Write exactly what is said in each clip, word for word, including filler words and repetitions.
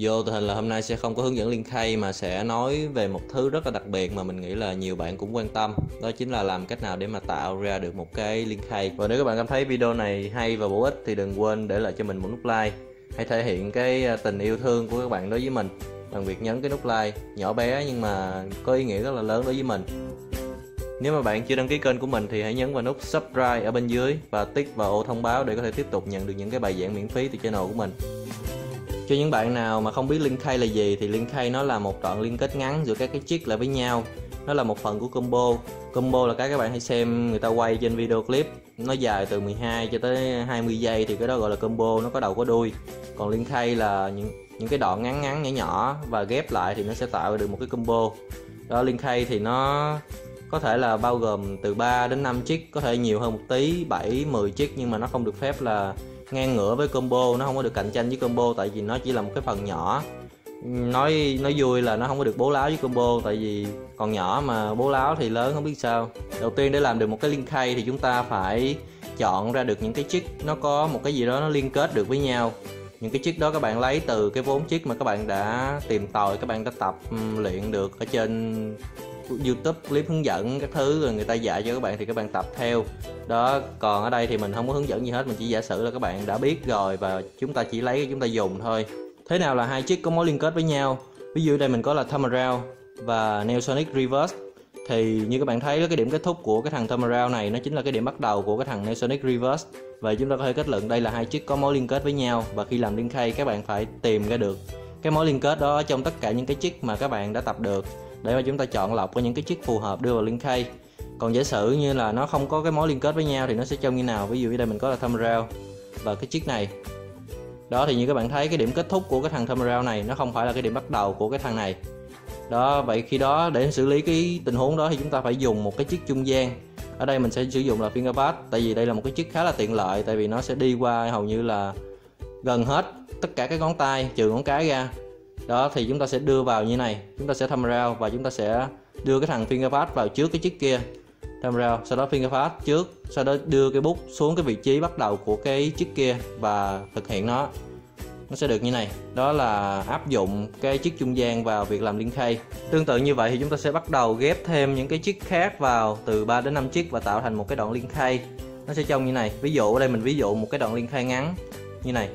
vô tình hình là hôm nay sẽ không có hướng dẫn liên khay mà sẽ nói về một thứ rất là đặc biệt mà mình nghĩ là nhiều bạn cũng quan tâm. Đó chính là làm cách nào để mà tạo ra được một cái liên khay. Và nếu các bạn cảm thấy video này hay và bổ ích thì đừng quên để lại cho mình một nút like. Hãy thể hiện cái tình yêu thương của các bạn đối với mình bằng việc nhấn cái nút like nhỏ bé nhưng mà có ý nghĩa rất là lớn đối với mình. Nếu mà bạn chưa đăng ký kênh của mình thì hãy nhấn vào nút subscribe ở bên dưới và tích vào ô thông báo để có thể tiếp tục nhận được những cái bài giảng miễn phí từ channel của mình. Cho những bạn nào mà không biết link khay là gì thì link khay nó là một đoạn liên kết ngắn giữa các cái chiếc lại với nhau. Nó là một phần của combo. Combo là cái các bạn hãy xem người ta quay trên video clip, nó dài từ mười hai cho tới hai mươi giây thì cái đó gọi là combo, nó có đầu có đuôi. Còn link khay là những những cái đoạn ngắn ngắn nhỏ nhỏ và ghép lại thì nó sẽ tạo được một cái combo. Đó, link khay thì nó có thể là bao gồm từ ba đến năm chiếc, có thể nhiều hơn một tí, bảy, mười chiếc, nhưng mà nó không được phép là ngang ngửa với combo, nó không có được cạnh tranh với combo tại vì nó chỉ là một cái phần nhỏ. Nói nói vui là nó không có được bố láo với combo tại vì còn nhỏ mà bố láo thì lớn không biết sao. Đầu tiên để làm được một cái link khay thì chúng ta phải chọn ra được những cái chiếc nó có một cái gì đó nó liên kết được với nhau. Những cái chiếc đó các bạn lấy từ cái vốn chiếc mà các bạn đã tìm tòi, các bạn đã tập luyện được ở trên YouTube, clip hướng dẫn các thứ rồi người ta dạy cho các bạn thì các bạn tập theo đó. Còn ở đây thì mình không có hướng dẫn gì hết, mình chỉ giả sử là các bạn đã biết rồi và chúng ta chỉ lấy chúng ta dùng thôi. Thế nào là hai chiếc có mối liên kết với nhau? Ví dụ đây mình có là Turnaround và Neosonic Reverse. Thì như các bạn thấy cái điểm kết thúc của cái thằng Turnaround này nó chính là cái điểm bắt đầu của cái thằng Neosonic Reverse. Và chúng ta có thể kết luận đây là hai chiếc có mối liên kết với nhau. Và khi làm link khay các bạn phải tìm ra được cái mối liên kết đó trong tất cả những cái chiếc mà các bạn đã tập được, để mà chúng ta chọn lọc có những cái chiếc phù hợp đưa vào link khay. Còn giả sử như là nó không có cái mối liên kết với nhau thì nó sẽ trông như nào? Ví dụ ở đây mình có là Turnaround và cái chiếc này. Đó thì như các bạn thấy cái điểm kết thúc của cái thằng Turnaround này nó không phải là cái điểm bắt đầu của cái thằng này. Đó, vậy khi đó để xử lý cái tình huống đó thì chúng ta phải dùng một cái chiếc trung gian. Ở đây mình sẽ sử dụng là fingerpad, tại vì đây là một cái chiếc khá là tiện lợi, tại vì nó sẽ đi qua hầu như là gần hết tất cả các ngón tay trừ ngón cái ra. Đó thì chúng ta sẽ đưa vào như này, chúng ta sẽ Turnaround và chúng ta sẽ đưa cái thằng fingerpad vào trước cái chiếc kia. Turnaround, sau đó fingerpad trước, sau đó đưa cái bút xuống cái vị trí bắt đầu của cái chiếc kia và thực hiện nó. Nó sẽ được như này. Đó là áp dụng cái chiếc trung gian vào việc làm link khay. Tương tự như vậy thì chúng ta sẽ bắt đầu ghép thêm những cái chiếc khác vào từ ba đến năm chiếc và tạo thành một cái đoạn link khay. Nó sẽ trông như này. Ví dụ ở đây mình ví dụ một cái đoạn link khay ngắn như này.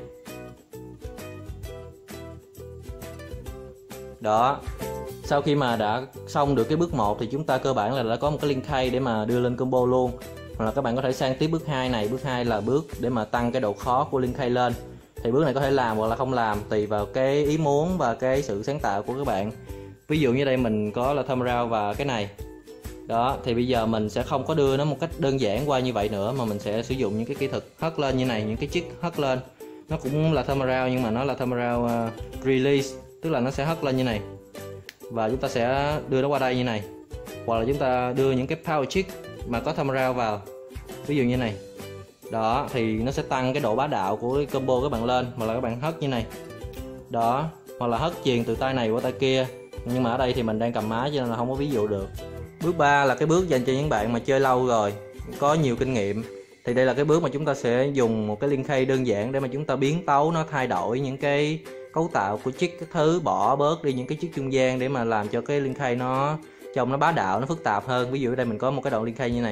Đó. Sau khi mà đã xong được cái bước một thì chúng ta cơ bản là đã có một cái link khay để mà đưa lên combo luôn. Hoặc là các bạn có thể sang tiếp bước hai này. Bước hai là bước để mà tăng cái độ khó của link khay lên. Thì bước này có thể làm hoặc là không làm tùy vào cái ý muốn và cái sự sáng tạo của các bạn. Ví dụ như đây mình có là Turnaround và cái này. Đó thì bây giờ mình sẽ không có đưa nó một cách đơn giản qua như vậy nữa, mà mình sẽ sử dụng những cái kỹ thuật hất lên như này, những cái chiếc hất lên. Nó cũng là Turnaround nhưng mà nó là Turnaround uh, release, tức là nó sẽ hất lên như này và chúng ta sẽ đưa nó qua đây như này. Hoặc là chúng ta đưa những cái power chick mà có Turnaround vào, ví dụ như này. Đó thì nó sẽ tăng cái độ bá đạo của cái combo các bạn lên. Hoặc là các bạn hất như này. Đó, hoặc là hất chuyền từ tay này qua tay kia. Nhưng mà ở đây thì mình đang cầm máy cho nên là không có ví dụ được. Bước ba là cái bước dành cho những bạn mà chơi lâu rồi, có nhiều kinh nghiệm. Thì đây là cái bước mà chúng ta sẽ dùng một cái link khay đơn giản để mà chúng ta biến tấu, nó thay đổi những cái cấu tạo của chiếc các thứ, bỏ bớt đi những cái chiếc trung gian để mà làm cho cái link khay nó trông nó bá đạo, nó phức tạp hơn. Ví dụ ở đây mình có một cái đoạn link khay như này.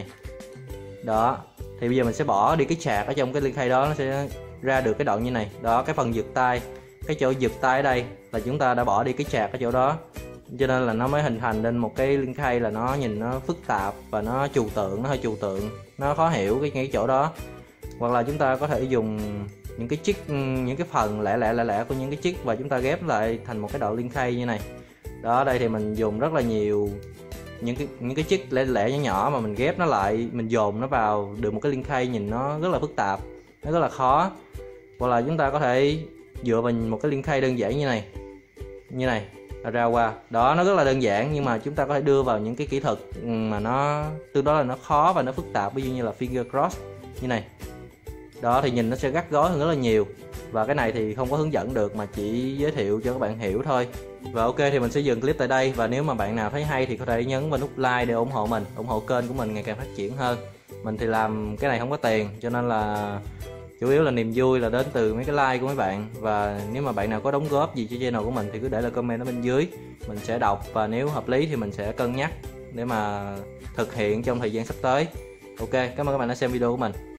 Đó, thì bây giờ mình sẽ bỏ đi cái chạc ở trong cái link khay đó, nó sẽ ra được cái đoạn như này. Đó, cái phần giật tay, cái chỗ giật tay ở đây là chúng ta đã bỏ đi cái chạc ở chỗ đó, cho nên là nó mới hình thành nên một cái link khay là nó nhìn nó phức tạp và nó trừu tượng, nó hơi trừu tượng, nó khó hiểu cái, cái chỗ đó. Hoặc là chúng ta có thể dùng những cái chiếc, những cái phần lẻ lẻ lẻ lẻ của những cái chiếc và chúng ta ghép lại thành một cái đoạn link khay như này. Đó, đây thì mình dùng rất là nhiều những cái những cái chiếc lẻ lẻ nhỏ nhỏ mà mình ghép nó lại, mình dồn nó vào được một cái link khay nhìn nó rất là phức tạp, nó rất là khó. Hoặc là chúng ta có thể dựa vào một cái link khay đơn giản như này, như này ra qua. Đó, nó rất là đơn giản nhưng mà chúng ta có thể đưa vào những cái kỹ thuật mà nó tương đối là nó khó và nó phức tạp, ví dụ như là finger cross như này. Đó thì nhìn nó sẽ gắt gối hơn rất là nhiều. Và cái này thì không có hướng dẫn được mà chỉ giới thiệu cho các bạn hiểu thôi. Và ok thì mình sẽ dừng clip tại đây. Và nếu mà bạn nào thấy hay thì có thể nhấn vào nút like để ủng hộ mình, ủng hộ kênh của mình ngày càng phát triển hơn. Mình thì làm cái này không có tiền cho nên là Chủ yếu là niềm vui là đến từ mấy cái like của mấy bạn, và nếu mà bạn nào có đóng góp gì cho channel của mình thì cứ để lại comment ở bên dưới, mình sẽ đọc và nếu hợp lý thì mình sẽ cân nhắc để mà thực hiện trong thời gian sắp tới. Ok, cảm ơn các bạn đã xem video của mình.